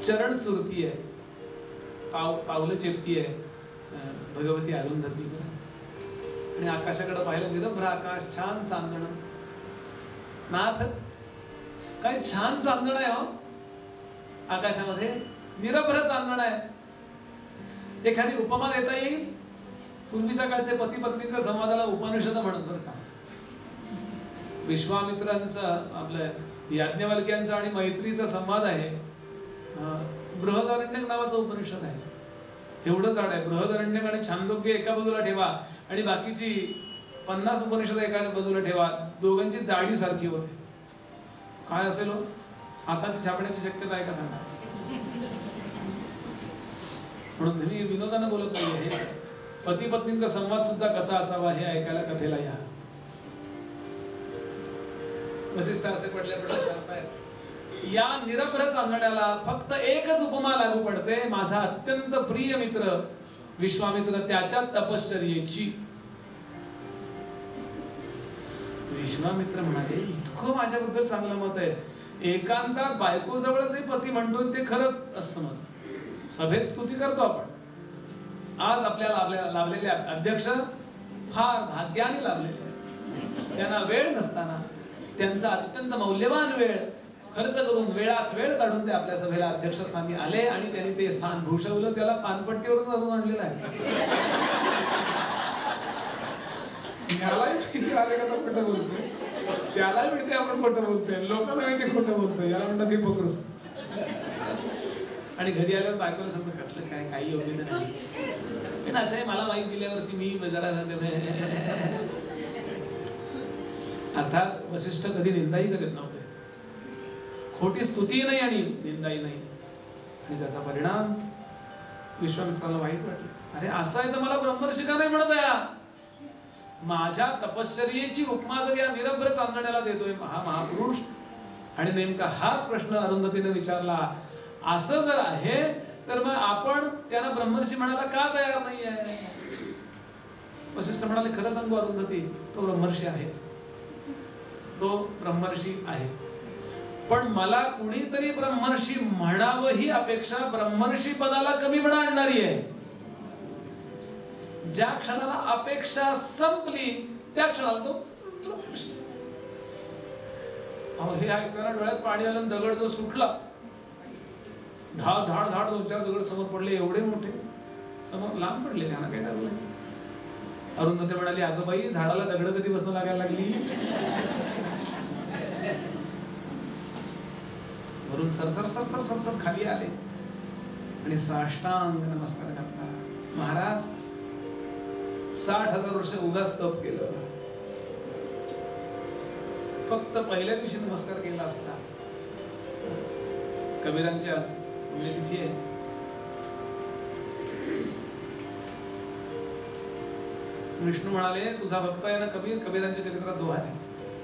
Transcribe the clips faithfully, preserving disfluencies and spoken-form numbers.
चरण सुरती आहे, पाव पावलं चेपती आहे भगवती अरुंधती. आणि आकाशाकडे पाहिलं, निरभ्र आकाश, छान चांदण. नाथ काय छान चांदण आहे हो आकाशामध्ये, निरभ्र चांदण आहे. एखादी उपमा देता येईल? पूर्वीच्या काळचे पती पत्नीच्या संवादाला उपनिषद म्हणत बरं का. विश्वामित्रांचा, आपल्या याज्ञवल्क्यांचा आणि मैत्रीचा संवाद आहे. बृहदारण्यक नावाचं उपनिषद आहे. एवढं जाड आहे. बृहदारण्यक आणि छांदोग्य एका बाजूला ठेवा आणि बाकीची पन्नास उपनिषद एका बाजूला ठेवा, दोघांची जाडी सारखी होते. काय असेल हो? हाताची छापण्याची शक्यता आहे का सांगा? म्हणून मी विनोदानं बोलत नाही. हे पती पत्नींचा संवाद सुद्धा कसा असावा हे ऐकायला कथेला या. वशिष्ठ असे पडले पडले सांगतायत, या निरभ्र चांदण्याला फक्त एकच उपमा लागू पडते. माझा अत्यंत प्रिय मित्र विश्वामित्र, त्याच्या तपश्चर्येची. विश्वामित्र म्हणाले, इतकं माझ्याबद्दल चांगलं मत आहे, एकांतात बायको जवळच पती म्हणतोय ते खरंच असतं मत. सभेत स्तुती करतो आपण. आज आपल्याला आपल्याला लाभलेले अध्यक्ष फार भाग्याने लाभलेले आहेत. त्यांना वेळ नसताना त्यांचा अत्यंत मौल्यवान वेळ खर्च करून, वेळात वेळ काढून ते आपल्या सभेला अध्यक्षस्थानी आले आणि त्यांनी ते स्थान भूषवलं. त्याला पानपट्टीवरून धरून आणलेलं आहे. त्यालाही माहिती आले का खोटं बोलतोय, त्यालाही माहिती आपण खोटं बोलतोय, लोकांना माहिती खोटं बोलतोय. याला म्हणतात हिपोक्रेसी. आणि घरी आल्यावर बायकोला समजा कसलं काय, काही योग्य नाही. पण असं आहे, मला माहिती दिल्यावरती मी जरा अर्थात वशिष्ठ कधी निंदाही करत नव्हते. खोटी स्तुती नाही आणि निंदाही नाही. आणि त्याचा परिणाम विश्वामित्राला वाईट वाटलं. अरे असं आहे तर मला ब्रह्मर्षी का नाही म्हणत आहे? माझ्या तपश्चर्येची उपमा जर या निरभ्र चांदण्याला देतोय हा महापुरुष, आणि नेमका हाच प्रश्न अरुंधतीने विचारला. असं जर आहे तर मग आपण त्याला ब्रह्मर्षी म्हणायला का तयार नाही आहे? वशिष्ठ म्हणाले, खरं सांगू अरुंधती, तो ब्रह्मर्षी आहेच, तो ब्रह्मर्षी आहे. पण मला कुणीतरी ब्रह्मर्षी म्हणावं ही अपेक्षा ब्रह्मर्षी पदाला कमीपणा आणणारी आहे. ज्या क्षणाला अपेक्षा संपली त्या क्षणाला तो अहो हे ऐकताना डोळ्यात पाणी आलं. दगड जो सुटला, धाड धाड धाड दोन चार दगड समोर पडले, एवढे मोठे समोर लांब पडले. त्यांना काय लागलं? अरुंधती म्हणाली, अगं बाई, झाडाला दगड कधी बसणं लागायला लागली? वरून सरसर सरसर सरसर खाली आले आणि साष्टांग नमस्कार घातला. महाराज, साठ हजार वर्ष उगाच तप केलं, फक्त पहिल्या दिवशी नमस्कार केला असता. कबीरांची आज पुण्यतिथी आहे. विष्णू म्हणाले, तुझा भक्त आहे ना कबीर, कबीरांच्या चरित्रात दोहा आहे,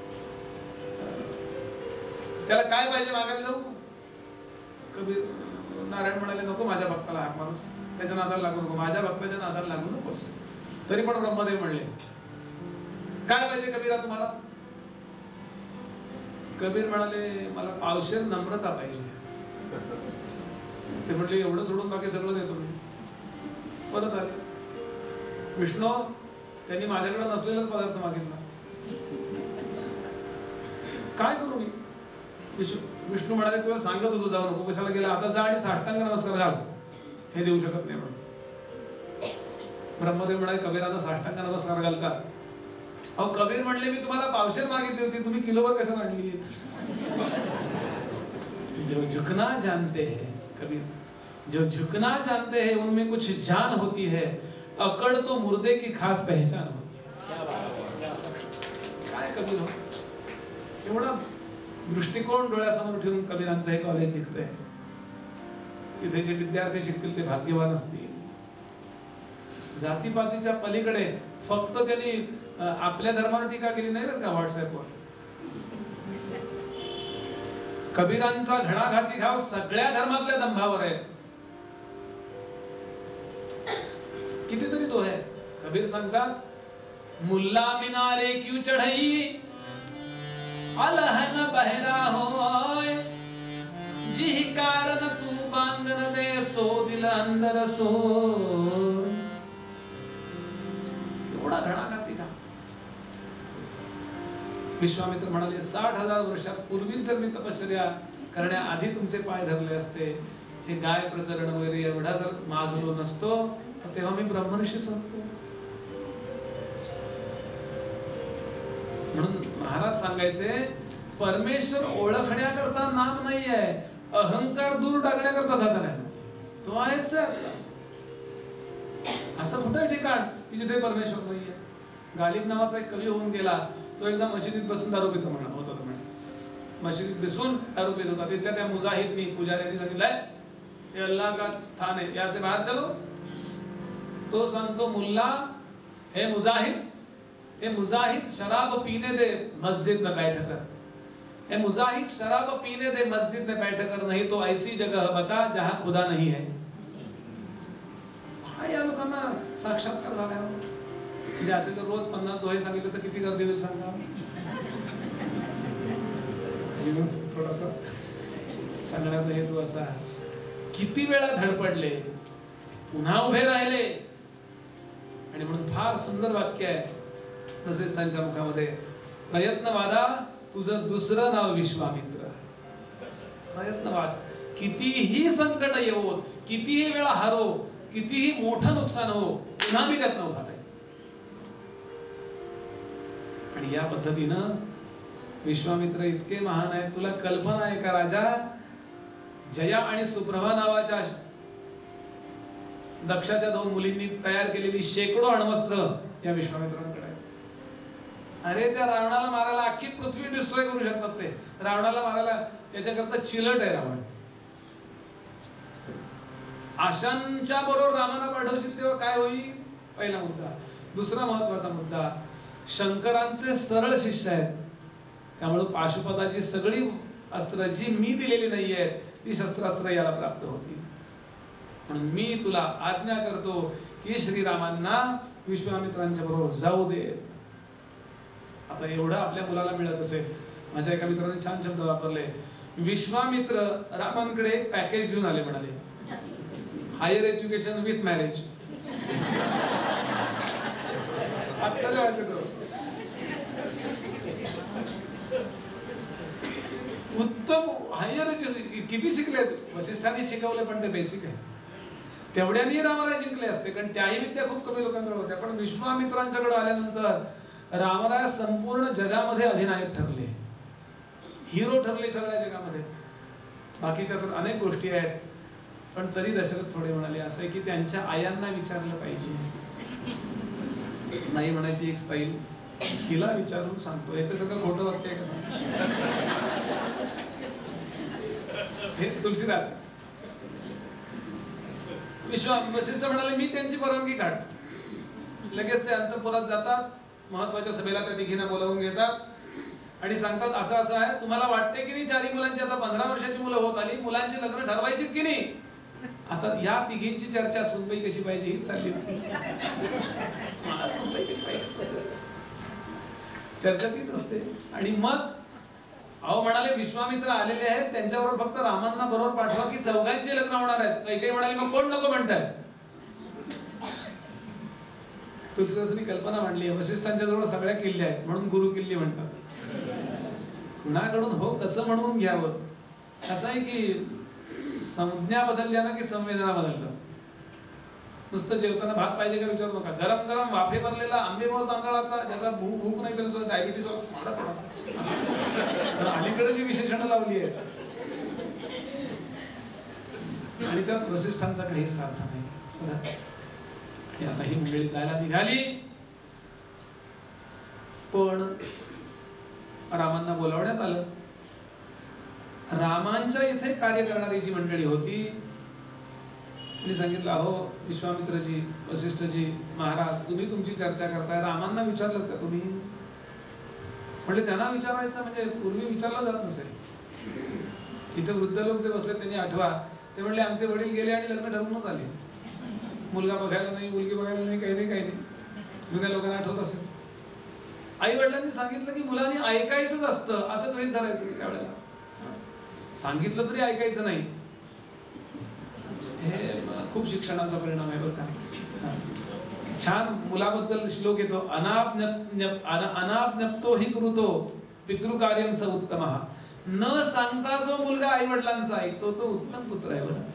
त्याला काय पाहिजे मागायला जाऊ? कबीर नारायण म्हणाले, नको माझ्या भक्ताला हाक माणूस, त्याच्या नादाला लागू नको, माझ्या भक्ताच्या नादाला लागू नकोस. तरी पण ब्रह्मदेव म्हणले, काय पाहिजे कबीरा तुम्हाला? कबीर म्हणाले, मला पावशेर नम्रता पाहिजे. ते म्हटले, एवढं सोडून बाकी सगळं देतो मी. परत आले. विष्णू, त्यांनी माझ्याकडे नसलेलाच पदार्थ मागितला, काय करू मी? विष्णू म्हणाले, तुला सांगत होतो जाऊ नको, कशाला गेला? आता जा आणि साष्टांग नमस्कार घाल. हे देऊ शकत नाही म्हणून. ब्रह्मदेव म्हणाले, कबीराचा साष्टांग नमस्कार घालतात? अहो कबीर म्हणले, मी तुम्हाला पावशेर मागितली होती, तुम्ही किलोवर कशाला आणली? जो झुकना जानते हैं, कबीर, जो झुकना जानते हैं उनमें कुछ जान होती है, अकड़ तो मुर्दे की खास पहचान होती. काय कबीर हो, एवढा दृष्टिकोन डोळ्यासमोर ठेवून कबीरांचं हे कॉलेज निघतंय. तिथे जे विद्यार्थी शिकतील ते भाग्यवान असतील. जातीपातीच्या पलीकडे फक्त त्यांनी आपल्या धर्मावर टीका केली नाही बरं का व्हॉट्सअपवर. कबीरांचा घणाघाती घाव सगळ्या धर्मातल्या दंभावर आहे. कितीतरी तो आहे. कबीर सांगतात, मुल्ला मिनारे क्यों चढ़ई अलहन बहरा होय, जिहि कारण तू बांधन दे सो दिल अंदर सो. एवढा घणा घाती का? विश्वामित्र म्हणाले साठ हजार वर्षापूर्वी जर मी तपश्चर्या करण्याआधी तुमचे पाय धरले असते, हे गाय प्रकरण वगैरे एवढा जर माजलो नसतो, तर तेव्हा मी ब्रह्मर्षी संपतो. म्हणून महाराज सांगायचे परमेश्वर ओळखण्याकरता नाम नाही आहे, अहंकार दूर टाकण्याकरता साधन आहे. तो आहेच आहे. असं कुठं ठिकाण की जिथे परमेश्वर नाहीये. गालिब नावाचा एक कवी होऊन गेला, तो एकदा मशिदीत बसून दारू पितो म्हणा होता. तो म्हणा मशिदीत बसून दारू पित होता. तिथल्या त्या मुजाहिदनी पुजाऱ्यांनी सांगितलंय हे अल्लाह का स्थान है, यहाँ से बाहर चलो. तो सांगतो मुल्ला हे मुजाहिद, हे मुजाहिद शराब पीने दे मस्जिद में बैठ कर. हे मुजाहिद शराब पीने दे मस्जिद में बैठ कर, नहीं तो ऐसी जगह बता जहां खुदा नहीं है. काय या लोकांना साक्षात्कार झाला. म्हणजे असे जर रोज पन्नास दोहे सांगितले तर किती गर्दी होईल सांगा. थोडासा सांगण्याचा हेतू असा, किती वेळा धडपडले, पुन्हा उभे राहिले. आणि म्हणून फार सुंदर वाक्य आहे वसिष्ठांच्या मुखामध्ये, प्रयत्नवादा तुझं दुसरं नाव विश्वामित्र. प्रयत्नवाद, कितीही संकट येवो, कितीही वेळा हारो, कितीही मोठं नुकसान हो, पुन्हा मी त्यातनं उभा राहील. आणि या पद्धतीनं विश्वामित्र इतके महान आहेत, तुला कल्पना आहे का राजा? जया आणि सुप्रभा नावाच्या दक्षाच्या दोन मुलींनी तयार केलेली शेकडो अण्वस्त्र या विश्वामित्रांकडे आहेत. अरे त्या रावणाला मारायला अख्खी पृथ्वी डिस्ट्रॉय करू शकतात ते. रावणाला मारायला त्याच्याकरता चिलट आहे रावण. आशांच्या बरोबर रामाला पाठवशील तेव्हा काय होईल? पहिला मुद्दा. दुसरा महत्वाचा मुद्दा, शंकरांचे सरळ शिष्य आहेत, त्यामुळे पाशुपताची सगळी अस्त्र जी मी दिलेली नाही आहेत ती शस्त्रास्त्र याला प्राप्त होती. म्हणून मी तुला आज्ञा करतो की श्रीरामांना विश्वामित्रांच्या बरोबर जाऊ दे. आता एवढं आपल्या मुलाला मिळत असेल. माझ्या एका मित्राने छान शब्द वापरले, विश्वामित्र रामांकडे एक पॅकेज घेऊन आले. म्हणाले हायर एज्युकेशन विथ मॅरेज. उत्तम हायर किती शिकलेत? वसिष्ठांनी शिकवले पण ते बेसिक आहे. तेवढ्यानी रामाला जिंकले असते, कारण त्याही विद्या खूप कमी लोकांकडे होत्या. पण विश्वामित्रांच्याकडे आल्यानंतर रामराय संपूर्ण जगामध्ये अधिनायक ठरले, हिरो ठरले सगळ्या जगामध्ये. बाकीच्या तर अनेक गोष्टी आहेत, पण तरी दशरथ थोडे म्हणाले असं आहे की त्यांच्या आयांना विचारलं पाहिजे. नाही म्हणायची एक स्टाईल, तिला विचारून सांगतो. याचं सगळं खोटं वाक्य आहे का? हे तुलसीदास. विश्वा वसिष्ठ म्हणाले मी त्यांची परवानगी काढतो. लगेच ते अंतःपुरात जातात, महत्वाच्या सभेला त्या तिघींना बोलावून घेतात आणि सांगतात असं असं आहे, तुम्हाला वाटते की नाही चारी मुलांची आता पंधरा वर्षाची मुलं होत आली, मुलांची लग्न ठरवायची की नाही? आता या तिघींची चर्चा सुनबाई कशी पाहिजे ही चालली होती. चर्चा तीच असते. आणि मग अहो म्हणाले विश्वामित्र आलेले आहेत, त्यांच्याबरोबर फक्त रामांना बरोबर पाठवा की चौघांचे लग्न होणार आहेत. काही काही म्हणाले मग कोण नको म्हणताय? तुझी कल्पना मांडली. वसिष्ठांच्या जवळ सगळ्या किल्ल्या आहेत म्हणून गुरु किल्ली म्हणतात. कुणाकडून हो कसं म्हणून घ्यावं. असं आहे की संज्ञा बदलल्या ना की संवेदना बदलतात. नुसतं जेवताना भात पाहिजे का विचारू नका. गरम गरम वाफे भरलेला आंबेमोहर तांदळाचा, ज्याचा भूक भूक नाही त्याला डायबिटीस अलीकडे जी विशेषणं लावली आहेत. आणि त्यात वसिष्ठांचा काही स्वार्थ नाही. आता ही मंडळी जायला निघाली, पण रामांना बोलावण्यात आलं. रामांच्या इथे कार्य करणारी जी मंडळी होती त्यांनी सांगितलं अहो विश्वामित्रजी, वसिष्ठजी, महाराज तुम्ही तुमची चर्चा करताय, रामांना विचारलं का तुम्ही? म्हणजे त्यांना विचारायचं म्हणजे पूर्वी विचारलं जात नसेल. इथे वृद्ध लोक जे बसले त्यांनी आठवा, ते म्हणले आमचे वडील गेले आणि लग्न ठरवूनच आले. मुलगा बघायला नाही, मुलगी बघायला नाही, काही नाही काही नाही. जुन्या लोकांना आठवत असेल. आई वडिलांनी सांगितलं की मुलांनी ऐकायचंच असतं असं गृहीत धरायचं त्यावेळेला. सांगितलं तरी ऐकायचं नाही. हे खूप शिक्षणाचा परिणाम आहे बरं का. छान मुलाबद्दल श्लोक येतो, अनाज्ञप्तो हि कृतो पितृकार्यम स उत्तमः. न सांगता जो मुलगा आई वडिलांचा ऐकतो तो उत्तम पुत्र आहे बरं.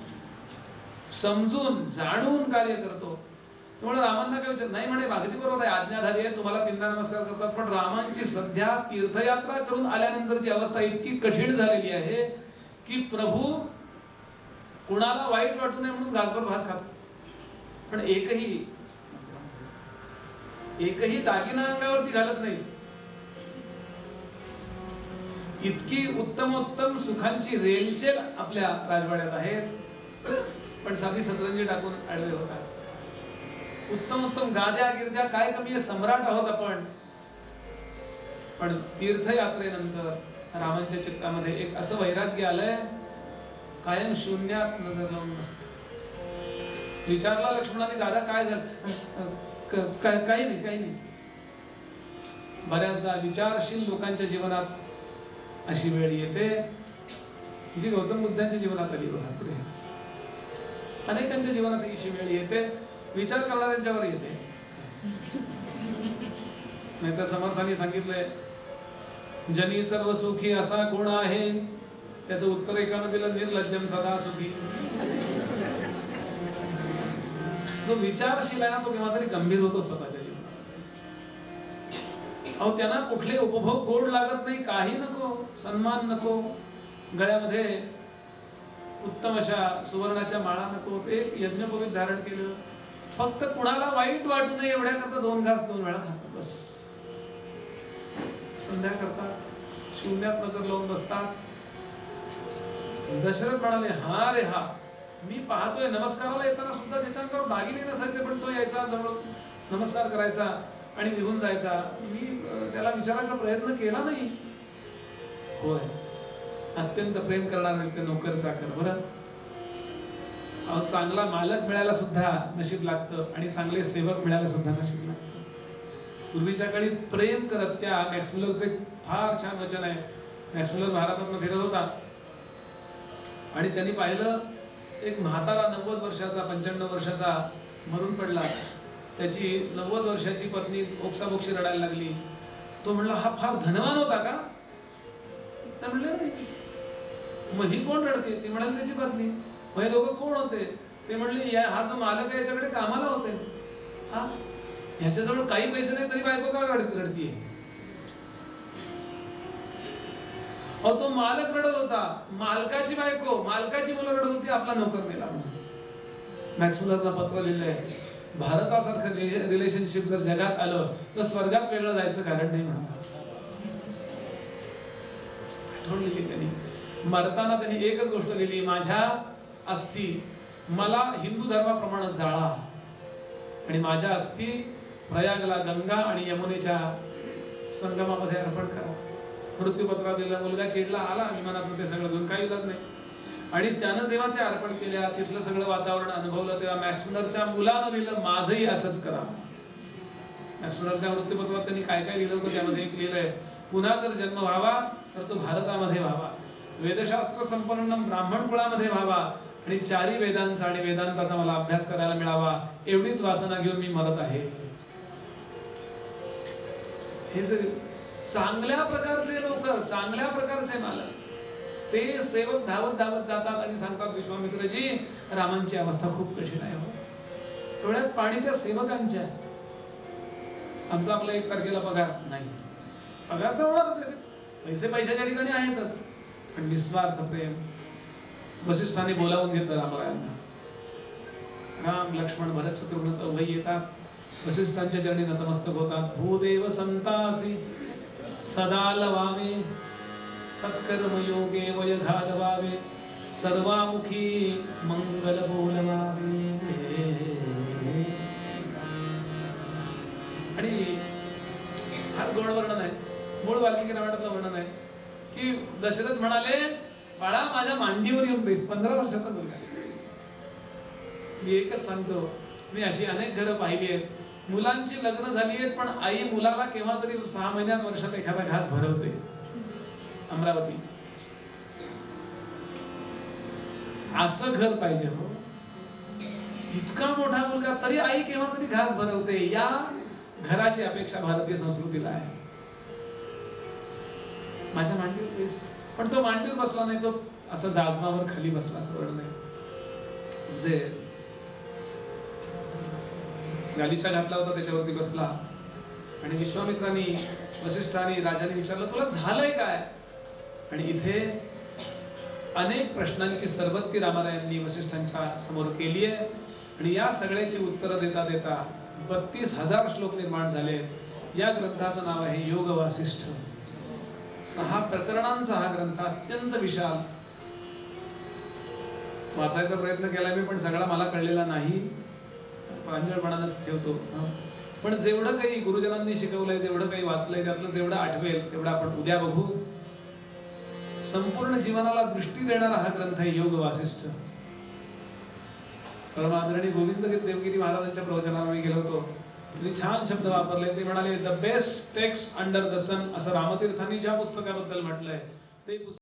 समजून जाणून कार्य करतो. त्यामुळे रामांना काय विचार नाही म्हणे, अगदी बरोबर आहे, आज्ञा झाली आहे, तुम्हाला तीनदा नमस्कार करतात, पण रामांची सध्या तीर्थयात्रा करून आल्यानंतरची अवस्था इतकी कठीण झालेली आहे की प्रभू कुणाला वाईट वाटू नये म्हणून घासभर भात खात, पण एकही एकही दागिना अंगावरती घालत नाही. इतकी उत्तम उत्तम सुखांची रेलचेल आपल्या राजवाड्यात आहेत, पण साधी सतरंजी टाकून आडवे होतात. उत्तम उत्तम गाद्या गिरद्या काय कमी आहे, सम्राट आहोत आपण. पण तीर्थयात्रेनंतर रामांच्या चित्तामध्ये एक असं वैराग्य आलंय, कायम शून्यात नजर लावून नसते. विचारला लक्ष्मणाने, दादा काय झालं? काही नाही काही नाही. बऱ्याचदा विचारशील लोकांच्या जीवनात अशी वेळ येते जी गौतम बुद्धांच्या जीवनात आली बघा. पुढे अनेकांच्या जीवनात अशी वेळ येते, विचार करणाऱ्यांच्यावर येते. नाही तर समर्थांनी सांगितलंय, जनी सर्व सुखी असा कोण आहे, त्याचं उत्तर एकानं दिलं, निर्लज्जम सदा सुखी. जो विचारशील आहे ना, तो केव्हा तरी गंभीर होतो स्वतःच्या जीवनात. अहो त्यांना कुठले उपभोग गोड लागत नाही, काही नको, सन्मान नको, गळ्यामध्ये उत्तम अशा सुवर्णाच्या माळा नको, ते यज्ञोपवीत धारण केलं, फक्त कुणाला वाईट वाटू नये एवढ्या करता दोन घास दोन वेळा खातात बस. संध्या करतात, शून्यात नजर लावून बसतात. दशरथ म्हणाले, हा रे हा, मी पाहतोय नमस्काराला येताना सुद्धा त्याच्यावर दागिने नसायचे, पण तो यायचा जवळ नमस्कार करायचा आणि निघून जायचा. मी त्याला विचारायचा प्रयत्न केला नाही. होय, अत्यंत प्रेम करणारे ते नोकर चाकर बरं. अहो चांगला मालक मिळायला सुद्धा नशीब लागतं आणि चांगले सेवक मिळायला सुद्धा नशीब लागतं. पूर्वीच्या काळी प्रेम करत, त्या मॅक्स मुलरचे फार छान वचन आहे. मॅक्स मुलर भारतातून फिरत होता आणि त्यांनी पाहिलं एक म्हातारा नव्वद वर्षाचा पंच्याण्णव वर्षाचा मरून पडला. त्याची नव्वद वर्षाची पत्नी ओक्साबोक्षी रडायला लागली. तो म्हणला, हा फार धनवान होता का? ते म्हणले, नाही. मग ही कोण रडते? ती म्हणाली, त्याची पत्नी. मग हे दोघं कोण होते? ते म्हणले, हा जो मालक आहे याच्याकडे कामाला होते. हा, ह्याच्याजवळ काही पैसे नाही तरी बायको का रडतीये? अहो तो मालक रडत होता, मालकाची बायको, मालकाची मुलं रडत होती, आपला नोकर मेला. मॅक्स मुलरला पत्र लिहिलंय, भारतासारखं रिलेशनशिप जर जगात आलं तर स्वर्गात वेगळं जायचं कारण नाही म्हणतात. आठवण लिहिली त्यांनी. मरताना त्यांनी एकच गोष्ट लिहिली, माझ्या अस्थी मला हिंदू धर्माप्रमाणे जाळा आणि माझ्या अस्थी प्रयागला गंगा आणि यमुनेच्या संगमामध्ये अर्पण करा. मृत्यूपत्रात दिलं. मुलगा चिडला, आला विमानातून ते सगळं घेऊन, काही इलाज नाही. आणि त्यानं जेव्हा ते अर्पण केल्या, तिथलं सगळं वातावरण अनुभवलं, तेव्हा मॅक्स मुलरच्या मुलानं लिहिलं, माझंही असंच करा. मॅक्स मुलरच्या मृत्यूपत्रात त्यांनी काय काय लिहिलं होतं, त्यामध्ये एक लिहिलंय, पुन्हा जर जन्म व्हावा तर तो भारतामध्ये व्हावा, वेदशास्त्र संपन्न ब्राह्मण कुळामध्ये व्हावा आणि चारी वेदांचा आणि वेदांताचा मला अभ्यास करायला मिळावा, एवढीच वासना घेऊन मी मरत आहे. हे जर चांगल्या प्रकारचे नोकर, चांगल्या प्रकारचे मालक, ते सेवक धावत धावत जातात आणि सांगतात, विश्वामित्रजी रामांची अवस्था खूप कठीण आहे. डोळ्यात पाणी त्या सेवकांच्या. आमचा आपला एक तारखेला पगार नाही, पगार तर होणारच आहे, पैसे पैशाच्या ठिकाणी आहेतच, पण निस्वार्थ प्रेम. वसिष्ठाने बोलावून घेतलं रामरायांना. राम लक्ष्मण भरत शत्रुघ्न चौघही येतात, वसिष्ठांच्या चरणी नतमस्तक होतात. भूदेव संतासी सदा लवावे, सत्कर्म योगे वयधा लवावे, सर्वामुखी मंगल बोलवावे. आणि हा गोड वर्णन आहे, मूळ वाल्मिकी रामायणातलं वर्णन आहे की दशरथ म्हणाले, बाळा माझ्या मांडीवर येऊन बेस. पंधरा वर्षाचा मुलगा. मी एकच सांगतो, मी अशी अनेक घरं पाहिली आहेत, मुलांची लग्न झाली आहेत, पण आई मुलाला केव्हा तरी सहा महिन्यात वर्षात एखादा घास भरवते. अमरावती असं घर पाहिजे हो. इतका मोठा मुलगा तरी आई केव्हा तरी घास भरवते, या घराची अपेक्षा भारतीय संस्कृतीला आहे. माझ्या मांडीवर बेस, पण तो मांडीवर बसला नाही, तो असं जाजमावर खाली बसला, सरळ नाही. जे गालीचा घातला होता त्याच्यावरती बसला. आणि विश्वामित्रांनी, वसिष्ठांनी, राजाने विचारलं तुला झालंय काय? आणि इथे अनेक प्रश्नांची सरबत्ती रामारायांनी वसिष्ठांच्या समोर केली आहे. आणि या सगळ्याची उत्तरं देता देता बत्तीस हजार श्लोक निर्माण झाले. या ग्रंथाचं नाव आहे योग वासिष्ठ. सहा प्रकरणांचा हा ग्रंथ अत्यंत विशाल. वाचायचा प्रयत्न केला मी, पण सगळा मला कळलेला नाही, प्रांजळपणानं ठेवतो. पण जेवढं काही गुरुजनांनी शिकवलंय, जेवढं काही वाचलंय, त्यातलं जेवढं आठवेल तेवढं आपण उद्या बघू. संपूर्ण जीवनाला दृष्टी देणारा हा ग्रंथ आहे योग वासिष्ठ. परम आदरणीय गोविंद देवगिरी महाराजांच्या प्रवचनाला मी गेलो होतो. त्यांनी छान शब्द वापरले. ते म्हणाले the best text under the sun, असं रामतीर्थांनी ज्या पुस्तकाबद्दल म्हटलंय ते